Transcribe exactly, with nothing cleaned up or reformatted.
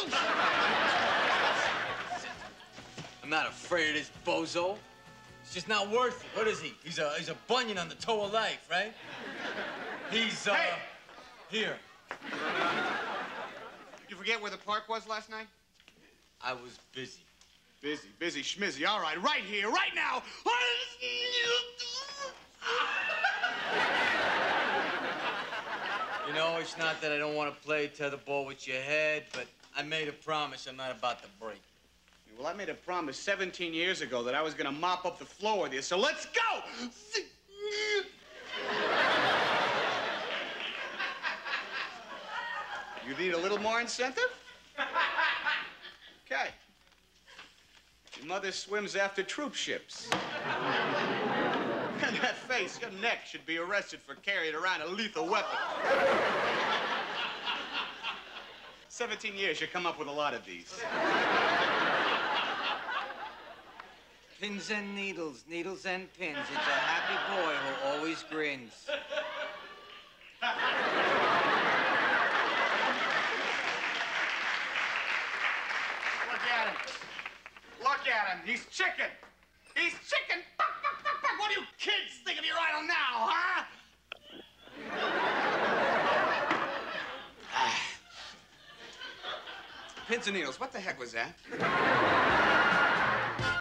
I'm not afraid of this bozo. It's just not worth it. What is he? He's a, he's a bunion on the toe of life, right? He's, uh, hey. here. You forget where the park was last night? I was busy. Busy, busy, schmizzy. All right, right here, right now. You know, it's not that I don't want to play tetherball with your head, but I made a promise I'm not about to break it. Well, I made a promise seventeen years ago that I was going to mop up the floor with you, so let's go! You need a little more incentive? Okay. Your mother swims after troop ships. And that face, your neck should be arrested for carrying around a lethal weapon. Seventeen years, you come up with a lot of these. Pins and needles, needles and pins. It's a happy boy who always grins. Look at him. Look at him. He's chicken. He's chicken. What do you kids think of your idol now, huh? Pins and needles. What the heck was that?